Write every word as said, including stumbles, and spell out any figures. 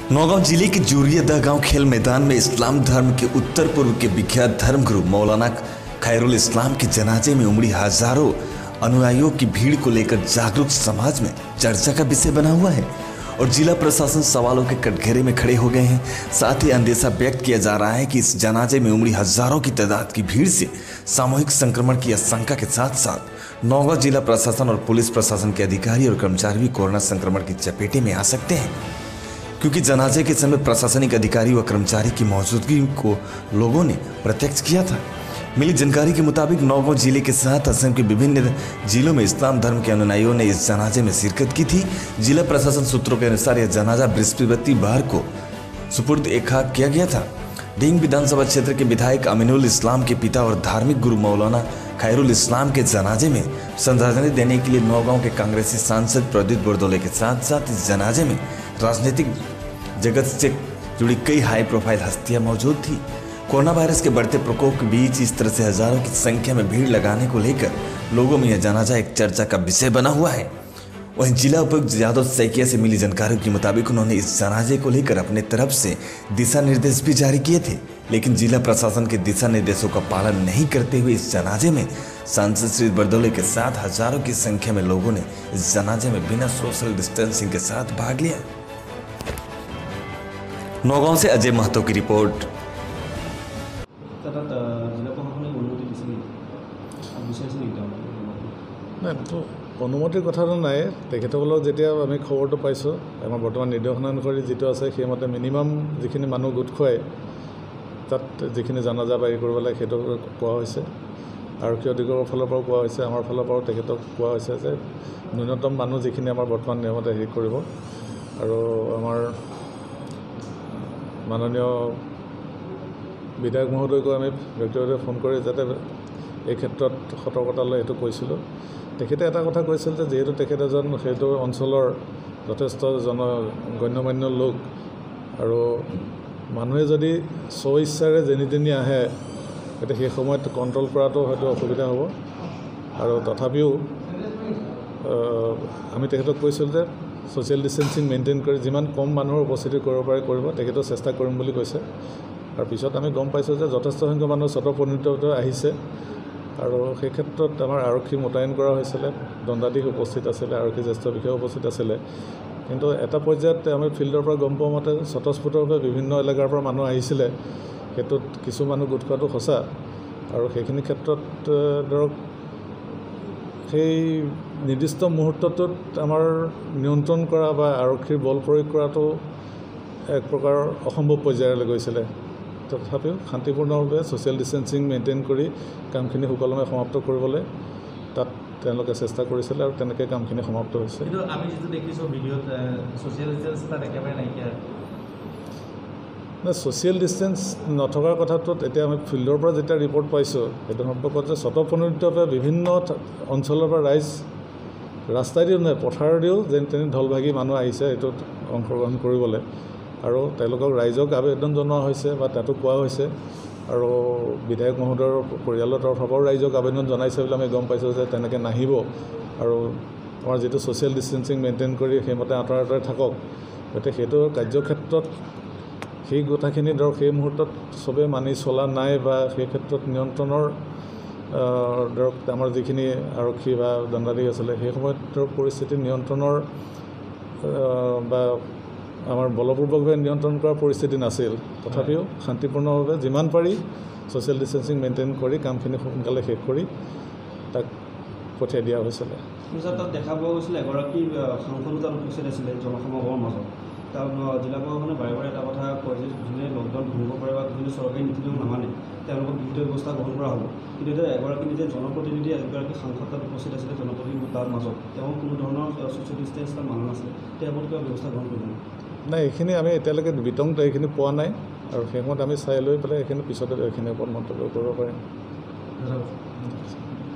नौगांव जिले के जुरियादा गांव खेल मैदान में इस्लाम धर्म के उत्तर पूर्व के विख्यात धर्मगुरु मौलाना खैरुल इस्लाम के जनाजे में उमड़ी हजारों अनुयायियों की भीड़ को लेकर जागरूक समाज में चर्चा का विषय बना हुआ है और जिला प्रशासन सवालों के कटघरे में खड़े हो गए हैं। साथ ही अंदेशा व्यक्त किया जा रहा है कि इस जनाजे में उमड़ी हजारों की तादाद की भीड़ से सामूहिक संक्रमण की आशंका के साथ साथ नौगांव जिला प्रशासन और पुलिस प्रशासन के अधिकारी और कर्मचारी भी कोरोना संक्रमण की चपेटे में आ सकते हैं, क्योंकि जनाजे के समय प्रशासनिक अधिकारी व कर्मचारी की मौजूदगी को लोगों ने प्रत्यक्ष किया था। मिली जानकारी के मुताबिक नौगांव जिले के साथ असम के विभिन्न जिलों में इस्लाम धर्म के अनुयायियों ने इस जनाजे में शिरकत की थी। जिला प्रशासन सूत्रों के अनुसार यह जनाजा बृहस्पतिवार को सुपुर्द ए खाक किया गया था। ढींग विधानसभा क्षेत्र के विधायक अमीनुल इस्लाम के पिता और धार्मिक गुरु मौलाना खैरुल इस्लाम के जनाजे में श्रद्धांजलि देने के लिए नौगांव के कांग्रेसी सांसद प्रदीप बरदोले के साथ साथ इस जनाजे में राजनीतिक जगत से जुड़ी कई हाई प्रोफाइल हस्तियां मौजूद थी। कोरोना वायरस के बढ़ते प्रकोप के बीच इस तरह से हजारों की संख्या में भीड़ लगाने को लेकर लोगों में यह जनाजा एक चर्चा का विषय बना हुआ है। वहीं जिला उपायुक्त यादव सैकिया से मिली जानकारी के मुताबिक उन्होंने इस जनाजे को लेकर अपने तरफ से दिशा निर्देश भी जारी किए थे, लेकिन जिला प्रशासन के दिशा निर्देशों का पालन नहीं करते हुए इस जनाजे में सांसद श्री बरदोले के साथ हजारों की संख्या में लोगों ने इस जनाजे में बिना सोशल डिस्टेंसिंग के साथ भाग लिया। नौगांव से अजय महतो की रिपोर्ट। অনুমতিৰ কথাটো নাই, তেখেতসকলক যেতিয়া আমি খবৰটো পাইছোঁ আমাৰ বৰ্তমান নিৰ্দেশনা অনুসৰি যিটো আছে সেইমতে মিনিমাম যিখিনি মানুহ গোট খুৱাই তাত যিখিনি জানাজা বাৰী কৰিব লাগে সেইটো কোৱা হৈছে। আৰক্ষী অধিকাৰৰ ফালৰ পৰাও কোৱা হৈছে, আমাৰ ফালৰ পৰাও তেখেতক কোৱা হৈছে যে ন্যূনতম মানুহ যিখিনি আমাৰ বৰ্তমান নিয়মতে হেৰি কৰিব। আৰু আমাৰ মাননীয় বিধায়ক মহোদয়কো আমি ব্যক্তিগতভাৱে ফোন কৰি যাতে এই ক্ষেত্ৰত সতৰ্কতা লৈ এইটো কৈছিলোঁ। তেখেতে এটা কথা কৈছিল যে যেহেতু তেখেত এজন সেইটো অঞ্চলৰ যথেষ্ট জন গণ্যমান্য লোক আৰু মানুহে যদি স্ব ইচ্ছাৰে যেনি তেনি আহে গতিকে সেই সময়ত কণ্ট্ৰল কৰাটো হয়তো অসুবিধা হ'ব। আৰু তথাপিও আমি তেখেতক কৈছিলোঁ যে ছ'চিয়েল ডিষ্টেঞ্চিং মেইনটেইন কৰি যিমান কম মানুহৰ উপস্থিতি কৰিব পাৰে কৰিব, তেখেতেও চেষ্টা কৰিম বুলি কৈছে। আৰু পিছত আমি গম পাইছোঁ যে যথেষ্ট সংখ্যক মানুহ স্বতঃপ্ৰণোদিতভাৱে আহিছে আৰু সেই ক্ষেত্ৰত আমাৰ আৰক্ষী মোতায়েন কৰা হৈছিলে, দণ্ডাধীশ উপস্থিত আছিলে, আৰক্ষী জ্যেষ্ঠ বিষয়া উপস্থিত আছিলে। কিন্তু এটা পৰ্যায়ত আমি ফিল্ডৰ পৰা গম পোৱা মতে স্বতঃস্ফূৰ্তভাৱে বিভিন্ন এলেকাৰ পৰা মানুহ আহিছিলে, সেইটোত কিছু মানুহ গোট খোৱাটো সঁচা। আৰু সেইখিনি ক্ষেত্ৰত ধৰক সেই নিৰ্দিষ্ট মুহূৰ্তটোত আমাৰ নিয়ন্ত্ৰণ কৰা বা আৰক্ষীৰ বল প্ৰয়োগ কৰাটো এক প্ৰকাৰ অসম্ভৱ পৰ্যায়লৈ গৈছিলে। তথাপিও শান্তিপূৰ্ণভাৱে ছ'চিয়েল ডিষ্টেঞ্চিং মেইনটেইন কৰি কামখিনি সুকলমে সমাপ্ত কৰিবলৈ তাত তেওঁলোকে চেষ্টা কৰিছিলে আৰু তেনেকৈ কামখিনি সমাপ্ত হৈছে। কিন্তু আমি যিটো দেখিছোঁ ভিডিঅ'ত ছ'চিয়েল ডিষ্টেঞ্চ তাত একেবাৰে নাইকিয়া। ছ'চিয়েল ডিষ্টেঞ্চ নথকাৰ কথাটোত এতিয়া আমি ফিল্ডৰ পৰা যেতিয়া ৰিপৰ্ট পাইছোঁ সেইটো সম্পৰ্কত যে স্বতঃপ্ৰণোদিতভাৱে বিভিন্ন অঞ্চলৰ পৰা ৰাইজ ৰাস্তাইদিও নহয় পথাৰেদিও যেন তেনে ঢল ভাগি মানুহ আহিছে এইটোত অংশগ্ৰহণ কৰিবলৈ। আৰু তেওঁলোকক ৰাইজক আবেদন জনোৱা হৈছে বা তাতো কোৱা হৈছে আৰু বিধায়ক মহোদয়ৰ পৰিয়ালৰ তৰফৰ পৰাও ৰাইজক আবেদন জনাইছে বুলি আমি গম পাইছোঁ যে তেনেকৈ নাহিব আৰু আমাৰ যিটো ছ'চিয়েল ডিষ্টেঞ্চিং মেইনটেইন কৰি সেইমতে আঁতৰে আঁতৰে থাকক। গতিকে সেইটো কাৰ্যক্ষেত্ৰত সেই কথাখিনি ধৰক সেই মুহূৰ্তত চবেই মানি চলা নাই বা সেই ক্ষেত্ৰত নিয়ন্ত্ৰণৰ ধৰক আমাৰ যিখিনি আৰক্ষী বা দণ্ডাধীশ আছিলে সেই সময়ত ধৰক পৰিস্থিতি নিয়ন্ত্ৰণৰ বা আমাৰ বলপূৰ্বকভাৱে নিয়ন্ত্ৰণ কৰাৰ পৰিস্থিতি নাছিল। তথাপিও শান্তিপূৰ্ণভাৱে যিমান পাৰি ছ'চিয়েল ডিষ্টেঞ্চিং মেইনটেইন কৰি কামখিনি সোনকালে শেষ কৰি তাক পঠিয়াই দিয়া হৈছিলে। তাত দেখা পোৱা গৈছিলে এগৰাকী সাংসদো তাত উপস্থিত আছিলে জনসমাগমৰ মাজত। তাৰ জিলা প্ৰশাসনে বাৰে বাৰে এটা কথা কয় যে যোনে লকডাউন ভাঙিব পাৰে বা যোনে চৰকাৰী নীতিটো নামানে তেওঁলোকক বিহিত ব্যৱস্থা গ্ৰহণ কৰা হ'ব। কিন্তু এতিয়া এগৰাকী নিজে জনপ্ৰতিনিধি এগৰাকী সাংসদ তাত উপস্থিত আছিলে জনপ্ৰতিনিধি তাৰ মাজত তেওঁ কোনো ধৰণৰ ছ'চিয়েল ডিষ্টেঞ্চ তাত মানা নাছিলে, তেওঁ ওপৰত কিবা ব্যৱস্থা গ্ৰহণ কৰিব নাই। এইখিনি আমি এতিয়ালৈকে বিতংত এইখিনি পোৱা নাই আৰু সেই সময়ত আমি চাই লৈ পেলাই এইখিনি পিছতে এইখিনিৰ ওপৰত মন্তব্য কৰিব পাৰিম।